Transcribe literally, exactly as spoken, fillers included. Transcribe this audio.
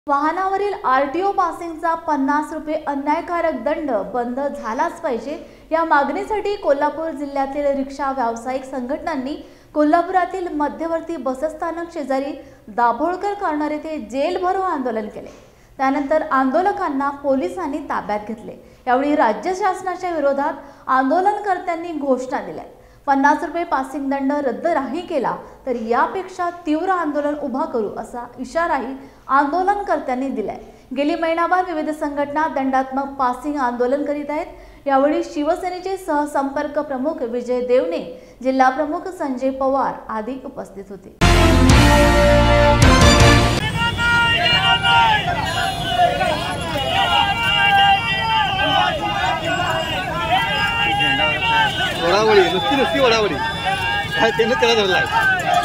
वाहनावरील RTO पासिंगचा पन्नास रुपये अन्यायकारक दंड बंद झालाच पाहिजे या मागणीसाठी कोल्हापूर जिल्ह्यातील रिक्षा व्यावसायिक संघटनांनी कोल्हापुरातील मध्यवर्ती बसस्थानक शेजारी दाभोळकर कॉर्नर येथे जेल भरो आंदोलन केले। त्यानंतर आंदोलकांना पोलिसांनी ताब्यात घेतले। यावेळी राज्य शासनाच्या विरोधात आंदोलनकर्त्यांनी घोषणा दिल्या। पन्नास रुपये पासिंग दंड रद्द नाही केला तर यापेक्षा तीव्र आंदोलन उभा करू असा इशाराही आंदोलनकर्त्यांनी दिलाय। गेली महिनाभर विविध संघटना दंडात्मक पासिंग आंदोलन करीत आहेत। यावेळी शिवसेनेचे सहसंपर्क प्रमुख विजय देवणे, जिल्हा प्रमुख संजय पवार आदी उपस्थित होते। वडावडी नुसती नुसती वडावडी काय त्यानं त्याला धरलाय।